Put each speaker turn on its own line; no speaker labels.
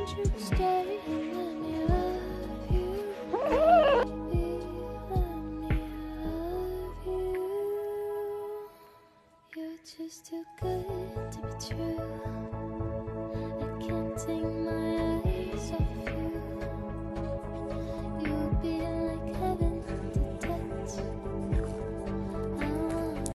want you to stay and let me love you. Baby, let me love you. You're just too good to be true.